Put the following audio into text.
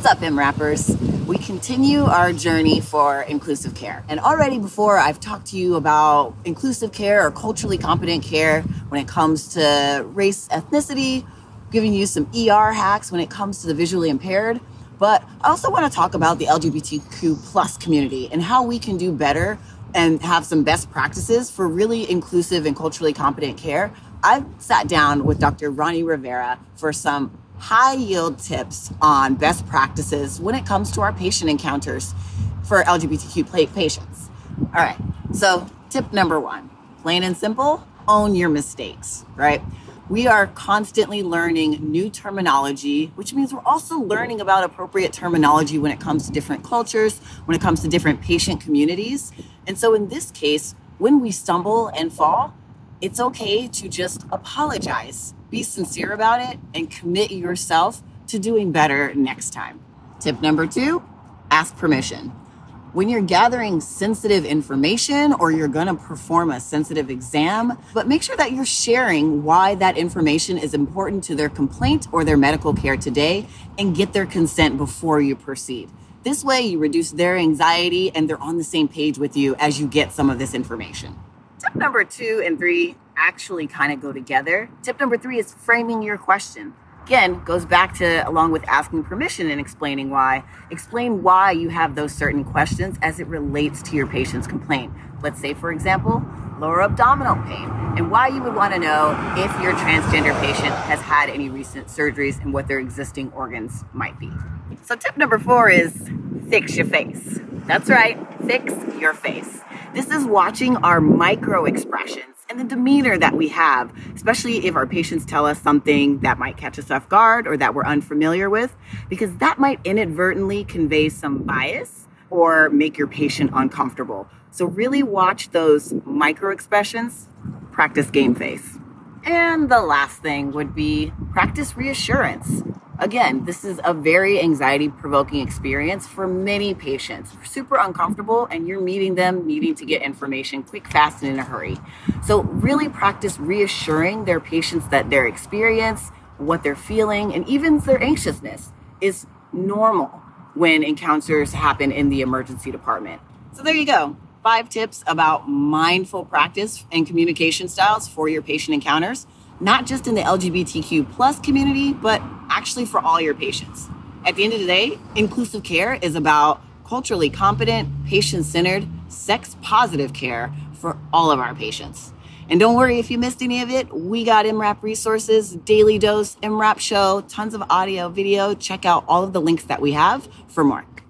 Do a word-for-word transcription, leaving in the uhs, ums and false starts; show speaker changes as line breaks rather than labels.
What's up, EMRAPers? We continue our journey for inclusive care. And already before, I've talked to you about inclusive care or culturally competent care when it comes to race, ethnicity, giving you some E R hacks when it comes to the visually impaired. But I also want to talk about the L G B T Q plus community and how we can do better and have some best practices for really inclusive and culturally competent care. I've sat down with Doctor Ronnie Rivera for some high yield tips on best practices when it comes to our patient encounters for L G B T Q patients. All right, so tip number one, plain and simple, own your mistakes, right? We are constantly learning new terminology, which means we're also learning about appropriate terminology when it comes to different cultures, when it comes to different patient communities. And so in this case, when we stumble and fall, it's okay to just apologize. Be sincere about it and commit yourself to doing better next time. Tip number two, ask permission. When you're gathering sensitive information or you're gonna perform a sensitive exam, but make sure that you're sharing why that information is important to their complaint or their medical care today and get their consent before you proceed. This way you reduce their anxiety and they're on the same page with you as you get some of this information. Tip number two and three actually kind of go together. Tip number three is framing your question. Again, goes back to along with asking permission and explaining why. Explain why you have those certain questions as it relates to your patient's complaint. Let's say, for example, lower abdominal pain, and why you would want to know if your transgender patient has had any recent surgeries and what their existing organs might be. So tip number four is fix your face. That's right, fix your face. This is watching our micro expressions and the demeanor that we have, especially if our patients tell us something that might catch us off guard or that we're unfamiliar with, because that might inadvertently convey some bias or make your patient uncomfortable. So really watch those micro expressions, practice game face. And the last thing would be practice reassurance. Again, this is a very anxiety-provoking experience for many patients. Super uncomfortable, and you're meeting them needing to get information quick, fast, and in a hurry. So really practice reassuring their patients that their experience, what they're feeling, and even their anxiousness is normal when encounters happen in the emergency department. So there you go. Five tips about mindful practice and communication styles for your patient encounters, not just in the L G B T Q plus community, but actually for all your patients. At the end of the day, inclusive care is about culturally competent, patient-centered, sex-positive care for all of our patients. And don't worry if you missed any of it, we got EMRAP resources, daily dose, EMRAP show, tons of audio, video. Check out all of the links that we have for more.